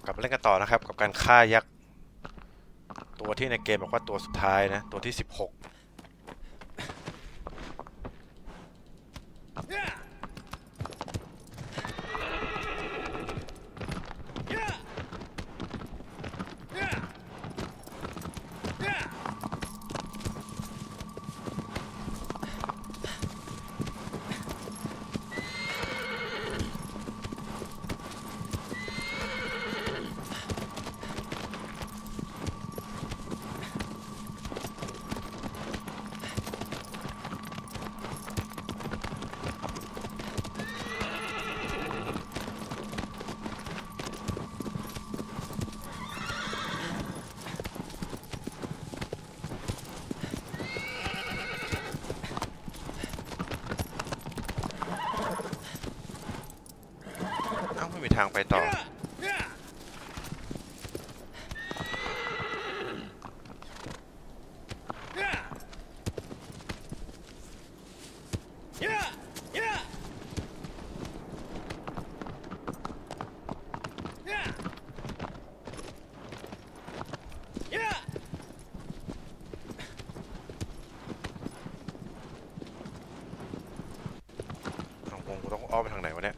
กลับมาเล่นกันต่อนะครับกับการฆ่ายักษ์ตัวที่ในเกมบอกว่าตัวสุดท้ายนะตัวที่16เอ้าไม่มีทางไปต่อเอาวงกูต้องอ้อมไปทางไหนวะเนี่ย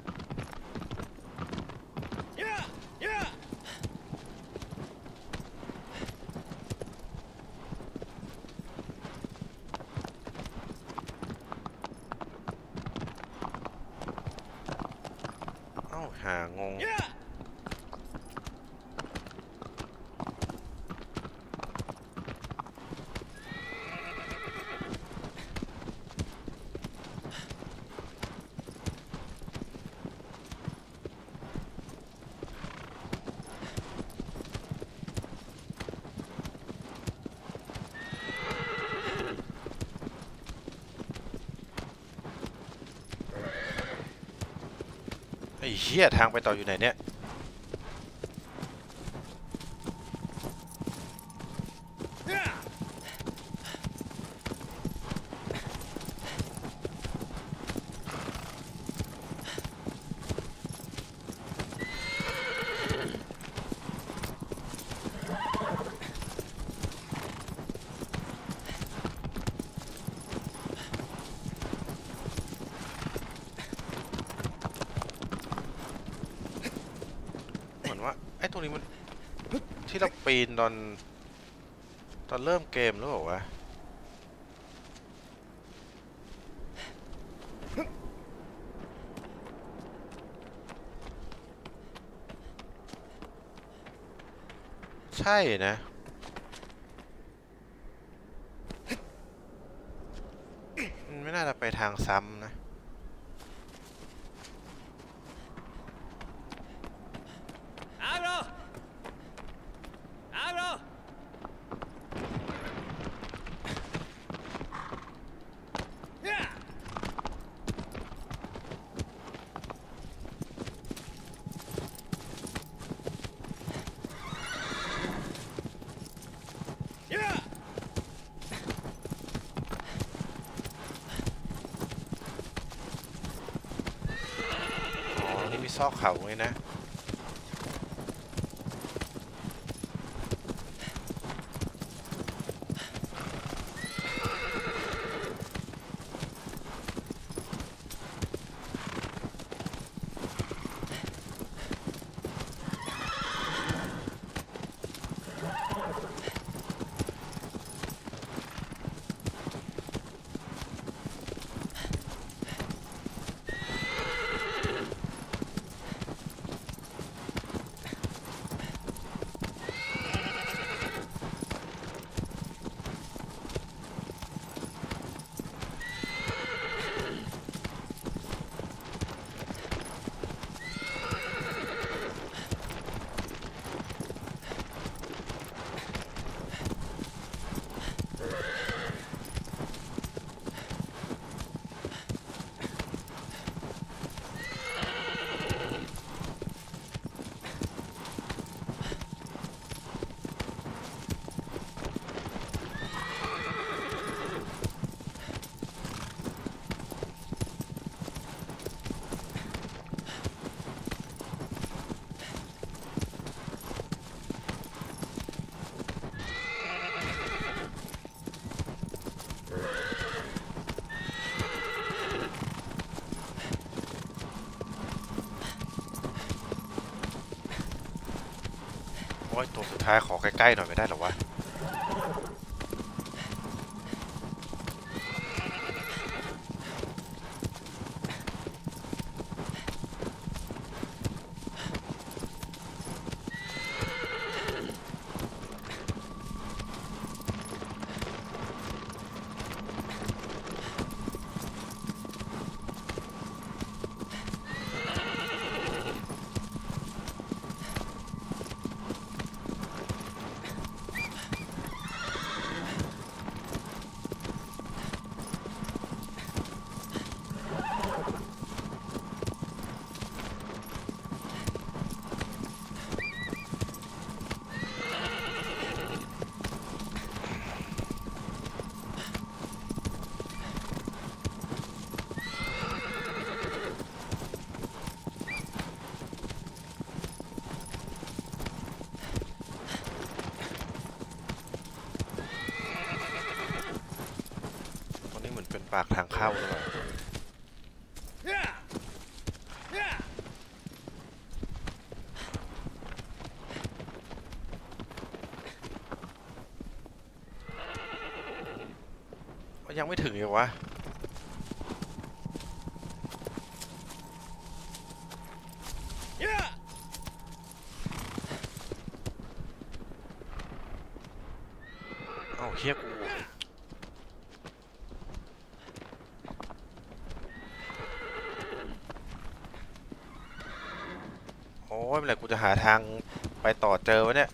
เอ้าหางงไอ้เหี้ยทางไปต่ออยู่ไหนเนี่ยเหมือนว่าไอ้ตรงนี้มันที่เราปีนตอนเริ่มเกมหรือเปล่าวะใช่นะมันไม่น่าจะไปทางซ้ำนะอ๋อนี่มีซอกเขาไว้นะโอ้ยตัวสุดท้ายขอใกล้ๆหน่อยไม่ได้หรอวะเป็นปากทางเข้าหรือเปล่ายังไม่ถึงอีกวะเอ้าเฮียกูโอ้ยเมื่อไหร่กูจะหาทางไปต่อเจอวะเนี่ย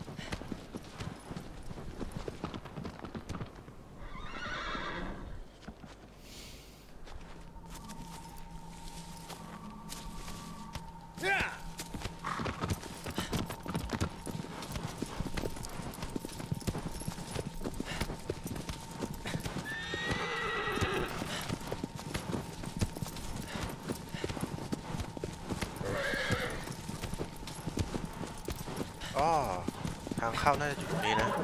อ้อทางเข้าน่าจะอยู่ตรงนี้นะ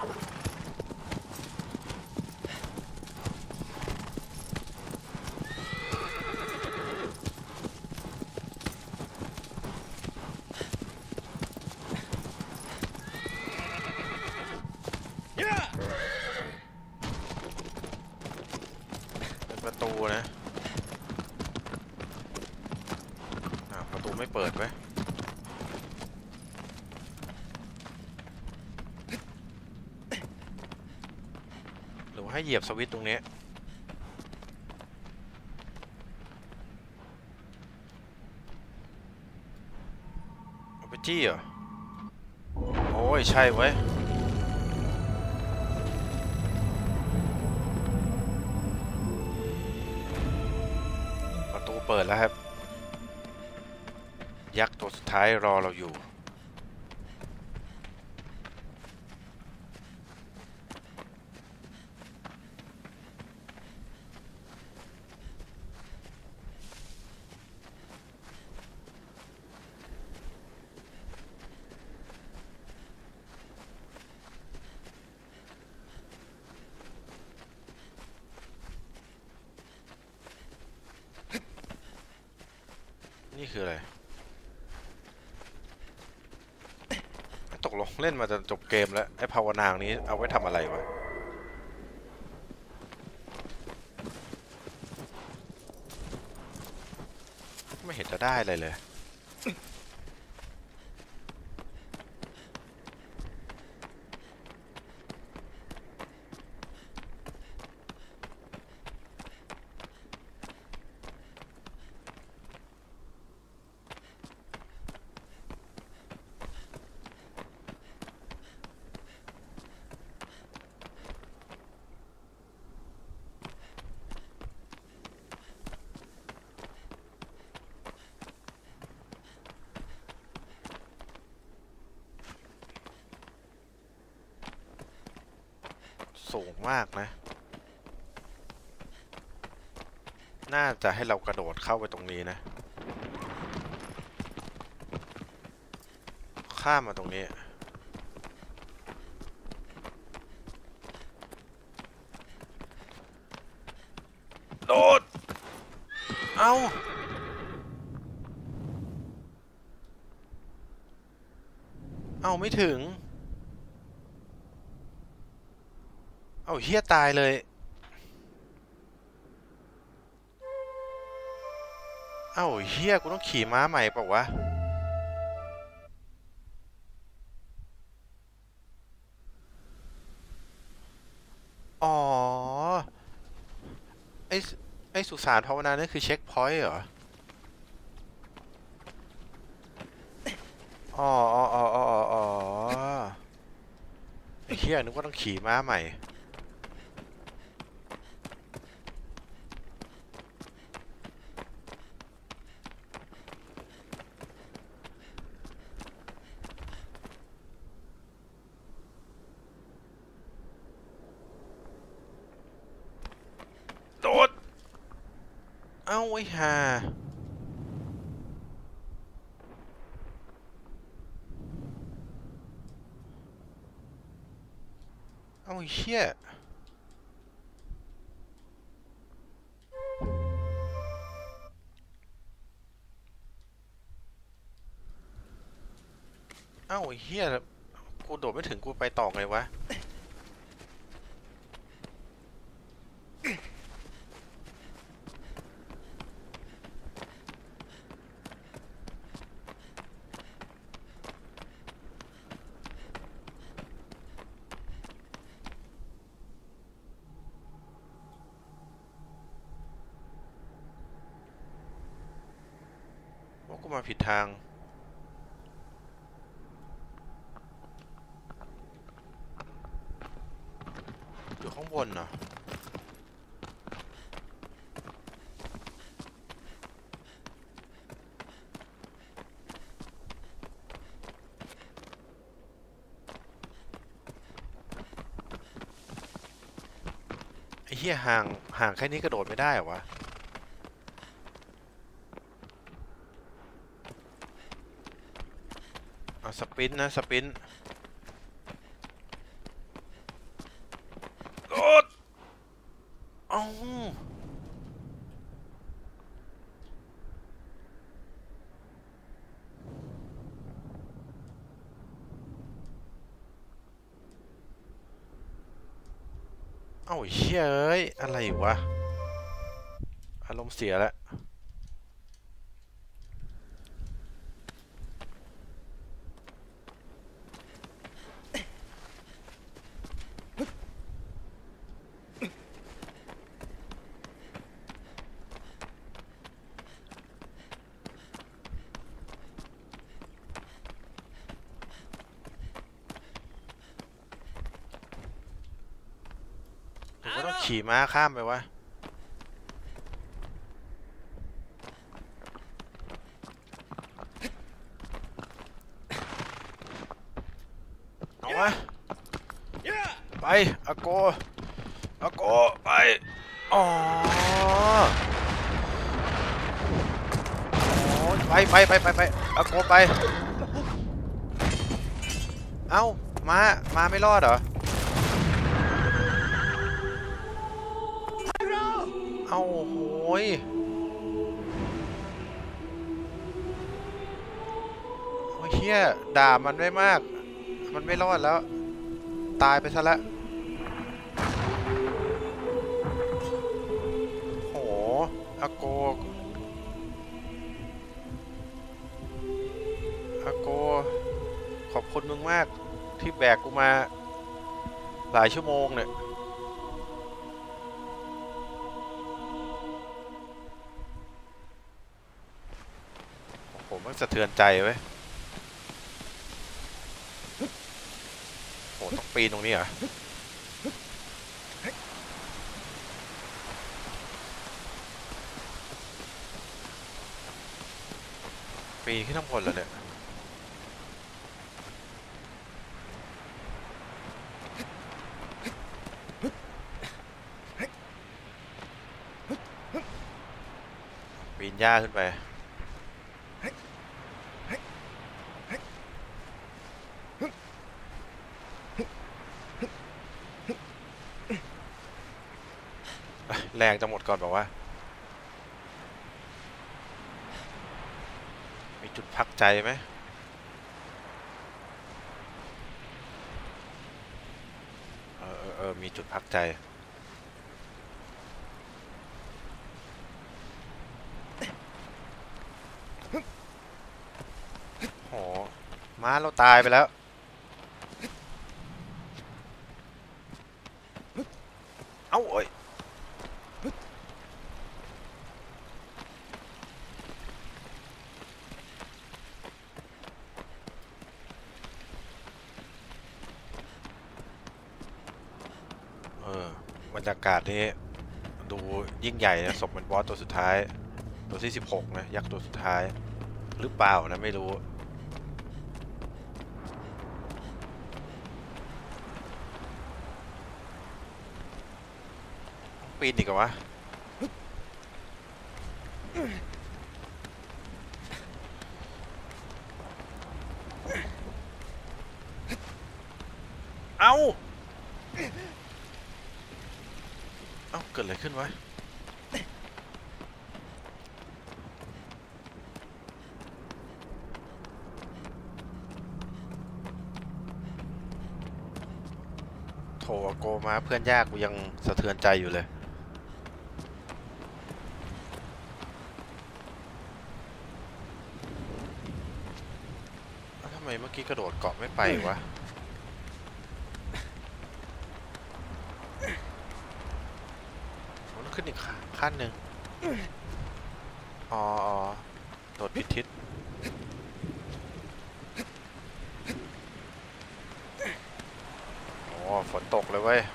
เป็นประตูนะประตูไม่เปิดไว้หรือว่าให้เหยียบสวิตช์ตรงนี้เอาไปจี้เหรอโอ้ยใช่เว้ยประตูเปิดแล้วครับยักษ์ตัวสุดท้ายรอเราอยู่นี่คืออะไรตกลงเล่นมาจนจบเกมแล้วไอ้ภาวนางนี้เอาไว้ทำอะไรวะไม่เห็นจะได้เลยสูงมากนะน่าจะให้เรากระโดดเข้าไปตรงนี้นะข้ามมาตรงนี้โดดเอ้าไม่ถึงเอาเฮียตายเลยเอ้าเฮียกูต้องขี่ม้าใหม่เปล่าวะอ๋อไอไอสุสานภาวนานั่นคือเช็คพอยต์เหรออ๋ออ๋ออ๋ออ๋ออ๋อไอเฮียนึกว่าต้องขี่ม้าใหม่โดดเอ้าไอ้ห่าเอ้าไอ้เฮียเอ้าไอ้เฮียกูโดดไม่ถึงกูไปต่อไงวะว่ากูมาผิดทางอยู่ข้างบนเหรอไอ้เฮียห่างแค่นี้กระโดดไม่ได้เหรอวะเอาสปรินต์นะสปรินต์โดดเอ้าเอ้าเฮ้ยเอ้ยอะไรวะอารมณ์เสียแล้วหรือว่าต้องขี่ม้าข้ามไปวะเอาวะไปอาโกอาโกไปอ๋อไปอาโกไปเอ้าม้าไม่รอดเหรอเอ้าโหยโอ้ยเฮียด่ามันไม่มากมันไม่รอดแล้วตายไปซะแล้วโหอาโกอาโกขอบคุณมึงมากที่แบกกูมาหลายชั่วโมงเนี่ยผมมันสะเทือนใจไว้ยโหต้องปีนตรงนี้เหรอปีนขึ้นข้างบนแล้วเนี่ยปีนหญ้าขึ้นไปแรงจะหมดก่อนบอกว่ามีจุดพักใจไหมมีจุดพักใจโหม้าเราตายไปแล้วเอ้าเอ้ยบรรยากาศนี้ดูยิ่งใหญ่นะสมเป็นบอสตัวสุดท้ายตัวที่16นะยักษ์ตัวสุดท้ายหรือเปล่านะไม่รู้ปีนอีกเหรอวะเอ้าเกิดอะไรขึ้นวะโถโกมาเพื่อนยากกูยังสะเทือนใจอยู่เลยทำไมเมื่อกี้กระโดดเกาะไม่ไปวะมันขึ้นอีกขั้นหนึ่งอ๋อโดดผิดทิศฝนตกเลยเว้ย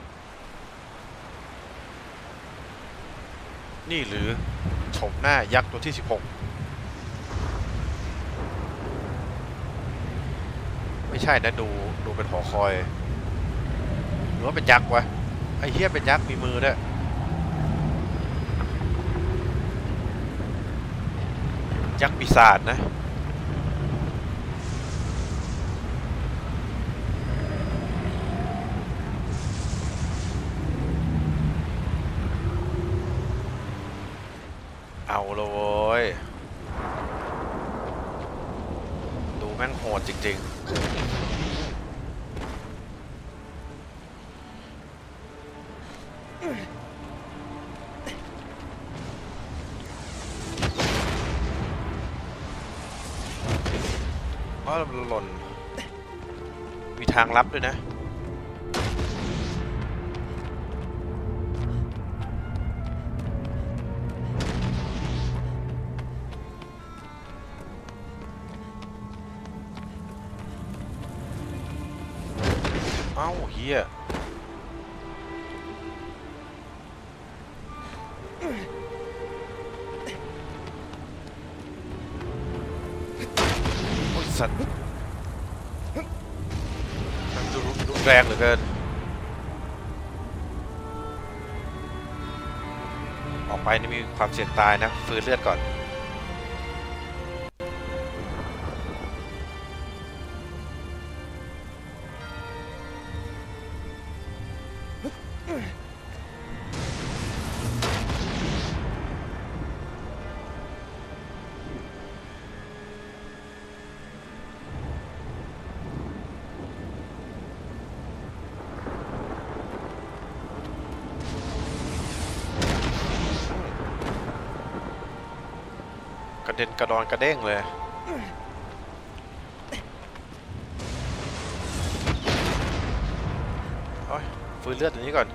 นี่หรือโฉมหน้ายักษ์ตัวที่16ไม่ใช่นะดูเป็นหอคอยหรือว่าเป็นยักษ์วะไอ้เหี้ยเป็นยักษ์มีมือด้วยยักษ์ปีศาจนะเอาเลยเว้ยดูแม่งโหดจริงๆเพราะเราหล่นมีทางลับด้วยนะเอ้าเฮียโอ้ยสัตว์มันดูแรงเหลือเกินออกไปนี่มีความเสี่ยงตายนะฟื้นเลือดก่อนกระเด็นกระดอนกระเด้งเลยโอ้ยฟื้นเลือดตัวนี้ก่อน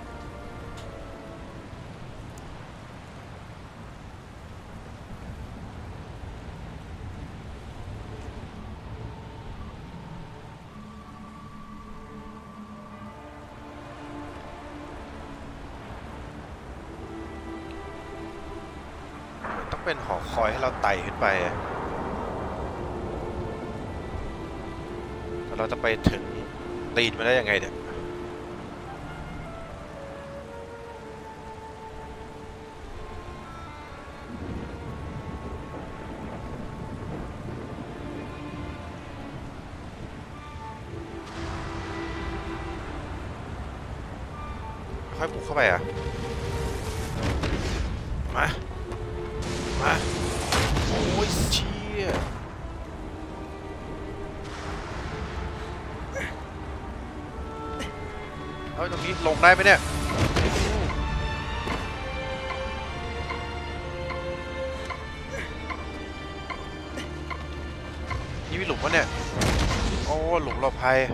ต้องเป็นหอคอยให้เราไต่ขึ้นไปแต่เราจะไปถึงตีนมาได้ยังไงเนี่ยค่อยบุกเข้าไปอ่ะมาโอ้ยเชี่ยเอาตรงนี้ลงได้ไหมเนี่ยนี่มีหลุมวะเนี่ยโอ้หลุมหลบภัย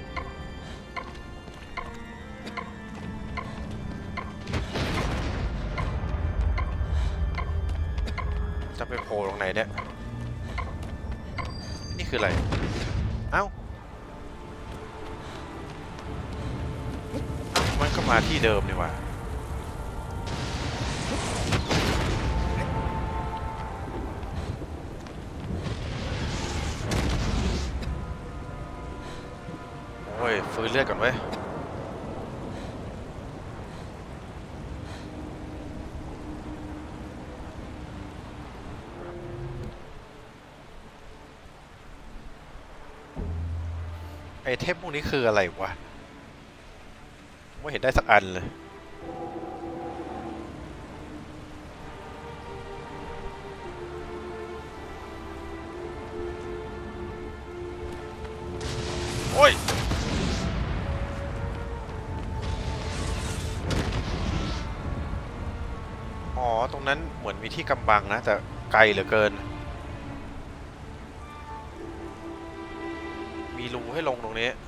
จะไปโผล่ตรงไหนเนี่ยนี่คืออะไรเอ้ามันก็มาที่เดิมนี่หว่าโอ้ยฟื้นเลือดก่อนเว้ยไอเทมพวกนี้คืออะไรวะไม่เห็นได้สักอันเลยโอ้ยอ๋อตรงนั้นเหมือนมีที่กำบังนะแต่ไกลเหลือเกินมีรูให้ลงตรงนี้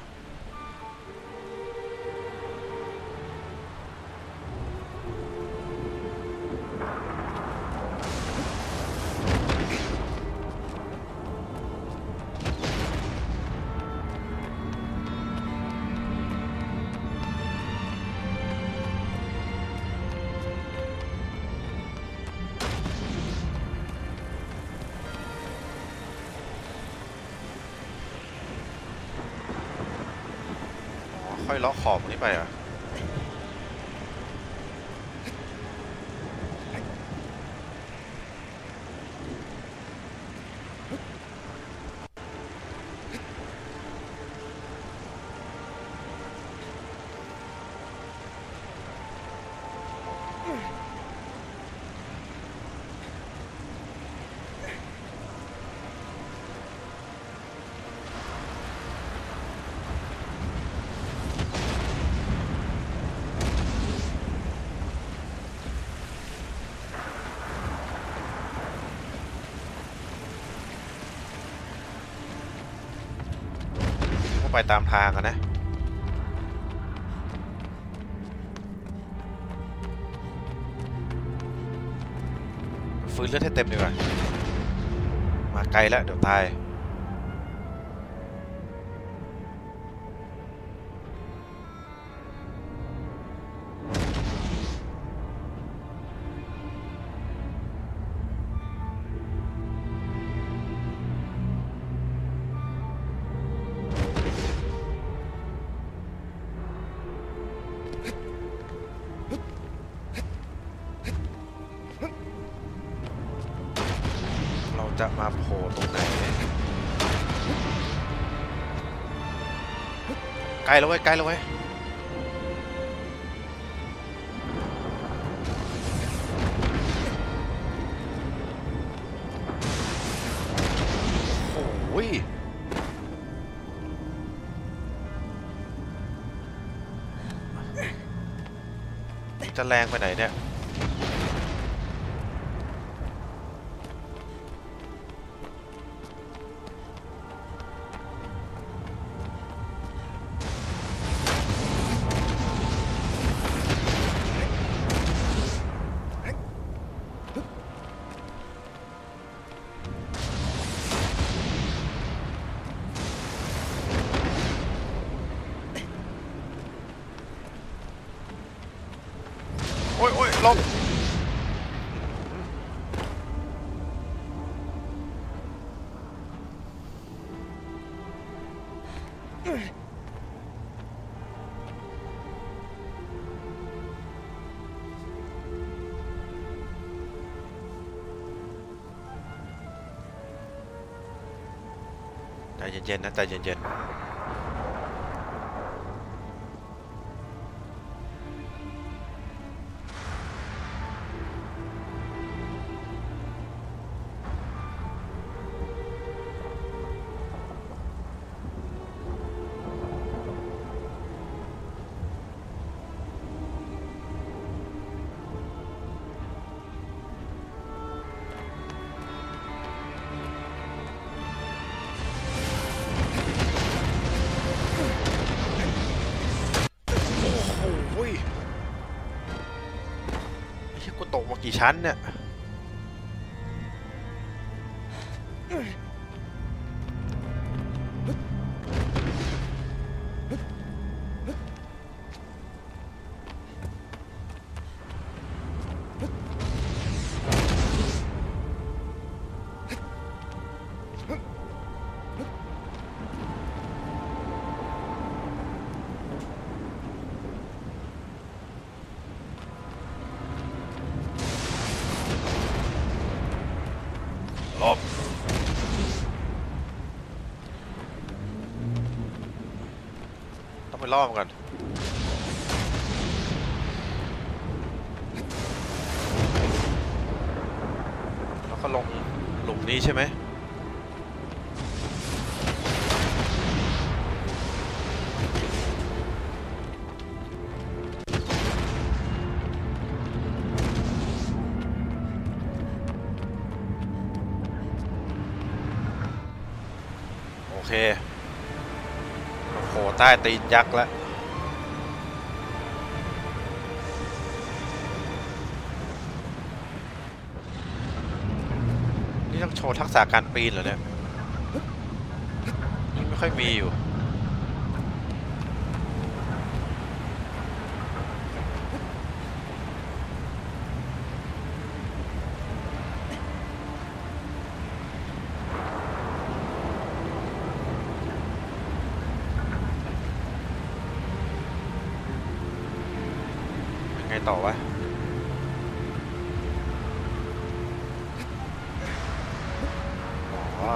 ค่อยเลาะขอบตรงนี้ไปอ่ะก็ไปตามทางอะนะฟื้นเลือดให้เต็มดีกว่ามาไกลแล้วเดี๋ยวตายเราจะมาโผล่ตรงไหนไกลแล้วเว้ยไกลแล้วเว้ยโอ้ยจะแรงไปไหนเนี่ยโอ้ยโอ้ยลงใจเย็นๆนะใจเย็นๆกี่ชั้นเนี่ยหลบต้องไปล่อมันก่อนแล้วก็ลงหลุมนี้ใช่ไหมโอเคโผล่ใต้ตีนยักษ์แล้วนี่ต้องโชว์ทักษะการปีนเหรอเนี่ยนี่ไม่ค่อยมีอยู่ไงต่อวะอ๋อ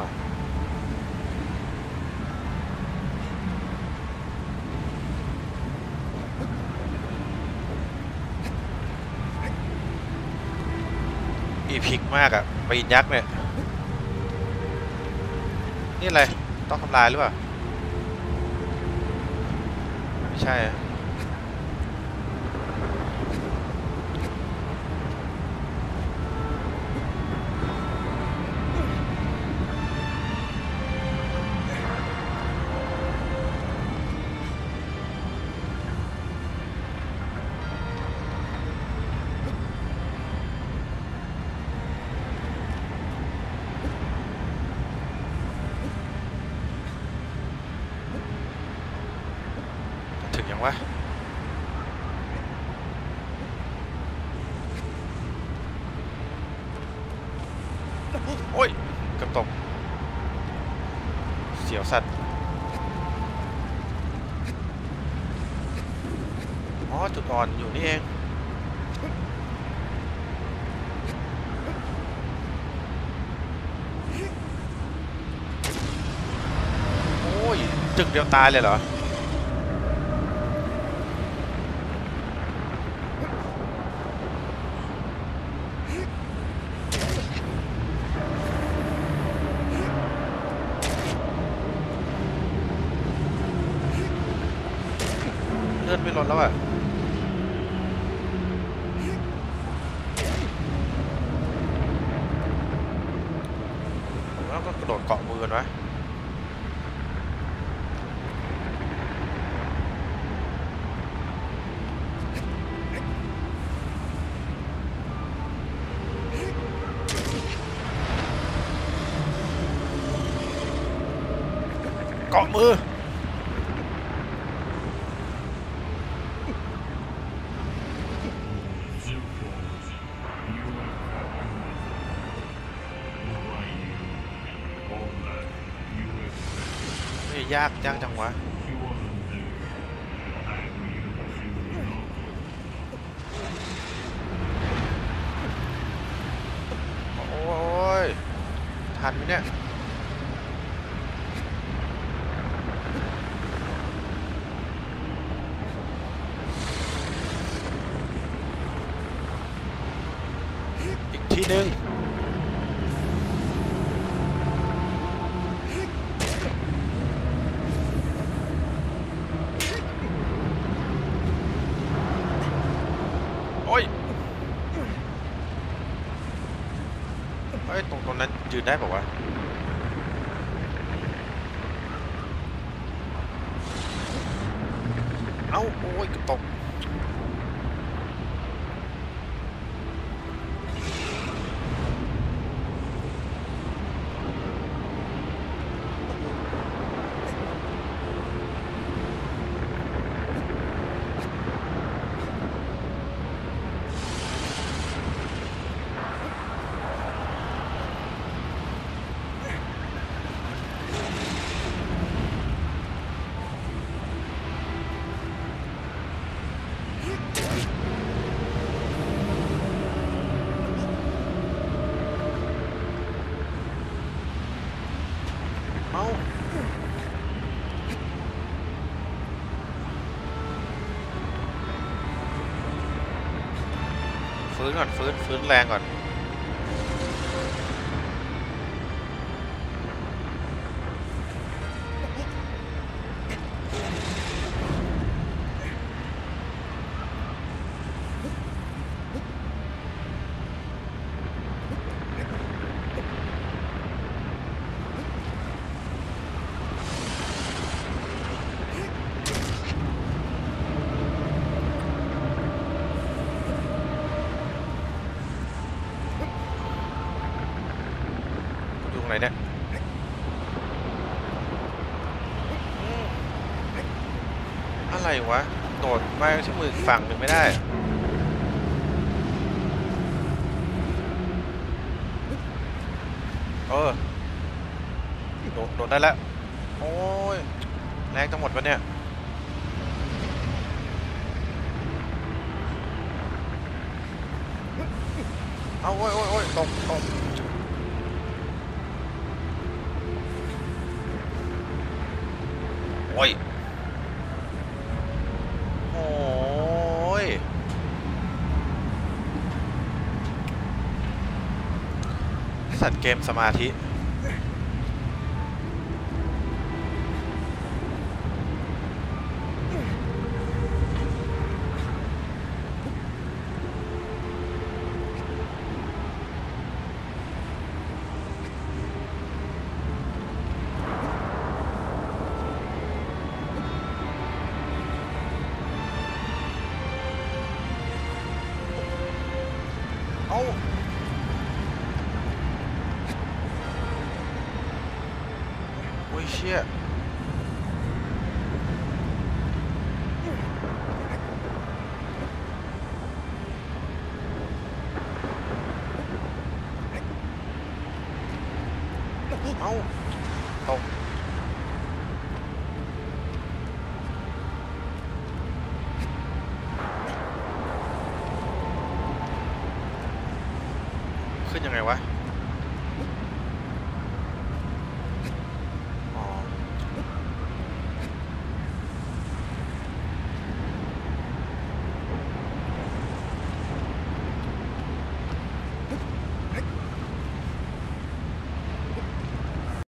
อีพิกมากอะปีนยักษ์เนี่ยนี่อะไรต้องทำลายหรือเปล่าไม่ใช่อะถึงยังวะโอ้ยเกือบตกเสียวสัตว์อ๋อจุดอ่อนอยู่นี่เองโอ้ยจึกเดียวตายเลยเหรอเลือดไม่ลดแล้วอ่ะแล้วก็กระโดดเกาะมือกันวะเกาะมือยากจังวะโอ้ยทันไหมเนี่ยอีกทีนึงโอ้ยเฮ้ยตรงนั้นยืนได้ป่าววะเอ้าโอ้ยตกฟื้นก่อนฟื้นแรงก่อนอยู่ตรงไหนเนี่ยอะไรวะโดดมาที่มืออีกฝั่งหนึ่งไม่ได้โดดได้แล้วโอ้ยแรงทั้งหมดวะเนี่ยเอาโอ้ยตกโอ้ยโอ้ยสัตว์เกมสมาธิเอาโอ้ยเชี่ยเอาตกขึ้นยังไงวะ